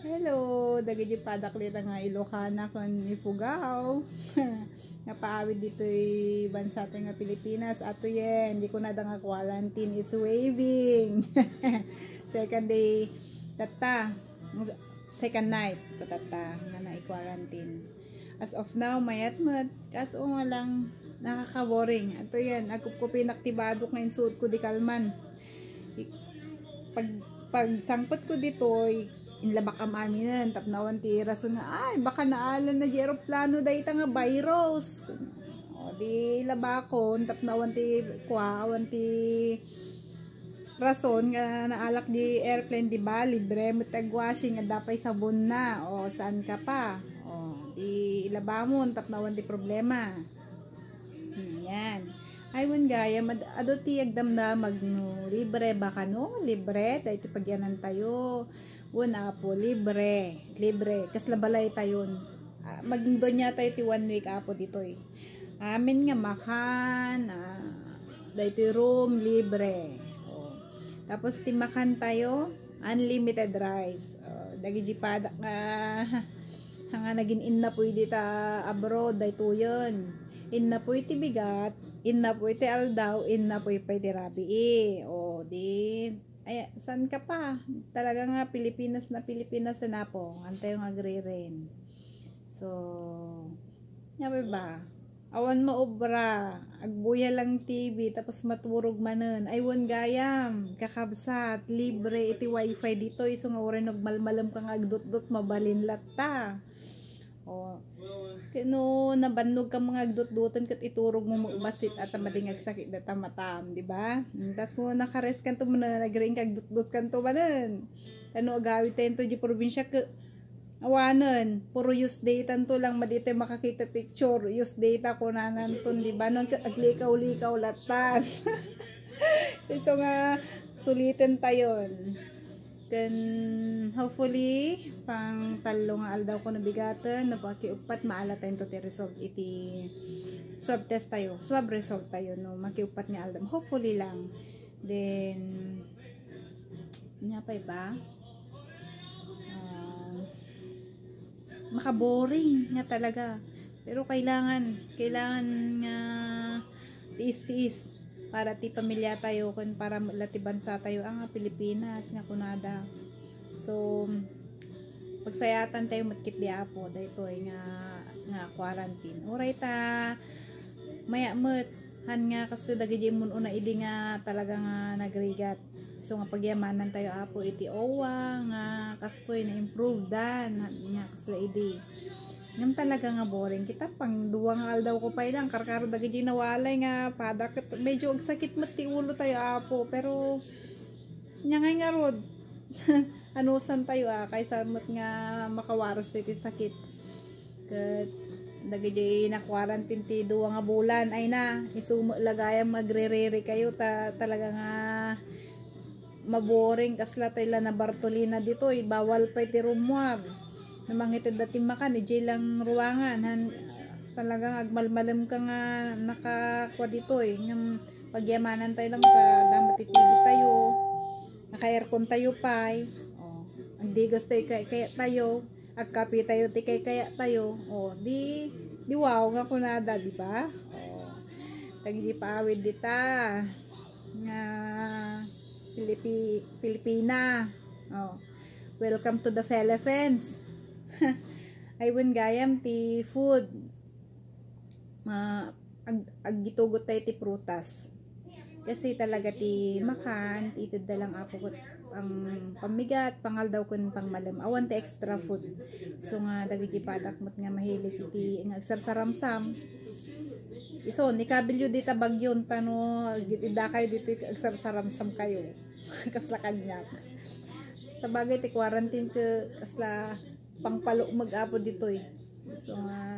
Hello, dagiti padaklit nga Ilocana kon ifugaw. Napaawid dito bansa tayo nga Pilipinas. Ato yen, di ko na nga quarantine is waving. Second day, tata. Second night, ko tata nga na i-quarantine. As of now, mayat mat. Kaso nga lang, nakaka-boring. Ato yan, ako ko pinaktibado ngayon suot ko di kalman. Pag sangpat ko dito, inlabak ang aminan, tapnawan ti rason nga, ay, baka naalan na di aeroplano dahi nga virus. O, di labakon, tapnawan ti rason nga naalak di airplane, di ba? Libre, matag-washing, nga dapay sabon na. O, saan ka pa? O, di ilabamon, tapnawan ti problema. Yan. Aywan gaya, ado ti agdam na magno, libre baka no? Libre, dahil ti pagyanan tayo. Una po, libre. Kaslabalay tayo. Magdo niya tayo ti 1 week apo dito eh. Amin nga makan, dahil ti room, libre. O. Tapos ti makan tayo, unlimited rice. Dagi padak nga naging inna po di ta abroad, dahil to yun. Inna po iti bigat, inna po iti aldaw, inna po iti rabi o di ay saan ka pa talaga nga Pilipinas na po antay yung agre-ren. So nga ba awan maobra agbuya lang TV tapos maturog manen aywan gayam kakabsat libre iti wifi dito iso nga oren nagmalmalam kang agdot-dot mabalin latta. O, kano nabannog ka mga agdot-dotan kat iturog mo magbasit at madingag sakit na tamatam, di ba? Tas mo nakares kanto mo na nagring kagdot-dot kanto manen. Ano agawit tayo di probinsya ka awanan, puro use data to lang madite makakita picture, use data ko na nanton, di ba? Non aglikaw-likaw latan. So nga sulitin tayon. Then hopefully pang talong aldaw ko nabigatan napakiupat maalatayin to ti result iti swab test tayo, swab result tayo no makiupat nga aldaw hopefully lang. Then nya pa iba makaboring nga talaga pero kailangan nga tiis-tiis para ti pamilya tayo kun para lati bansa tayo ang Pilipinas nga kunada. So pagsayatan tayo matkit di apo dayto nga quarantine. Oray ta mayamot han nga kasi dagiti mun una idi nga talaga nga nagrigat. So nga pagyamanan tayo apo iti owa nga kastoy na improve dan nga kasla idi. Ngam talaga nga boring kita pang duwang aldaw ko pa ilang karkaro dagiti nawalay nga padak medyo og sakit mat ti ulo tayo apo pero nya nga rod anusan tayo kaysa mat nga makawaras ti sakit ket dagiti na quarantine ti duwa nga bulan ay na isumo lagayam magrerere kayo talaga nga maboring kasla tayo na Bartolina dito bawal pa ti rumwag namangitid dati makan lang ruangan talagang agmalmalam ka nga nakakwa dito ng pagyamanan tayo lang pa damat itibit tayo naka-aircon tayo pa ang digas tayo kaya tayo agkapi tayo ti kaya tayo di wow nga kunada di ba tagi paawid dita nga Pilipina welcome to the Philippines. Aywan gayam ti food aggitugot tayo ti prutas kasi talaga ti makan ti dalang apo ko ang pamigat pangal daw kun pangmalam awan ti extra food so nga dagiti padak mat nga mahilig iti nga agsarsaramsam iso ni kabilyo dita bagyon tano ida kayo dito agsarsaramsam kayo kasla kanyak sa bagay ti quarantine ka kasla pangpalo mag-apo dito so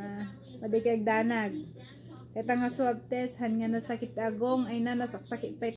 maday kay danag eta nga swab test han nga nasakit agong ay na nasaksakit pa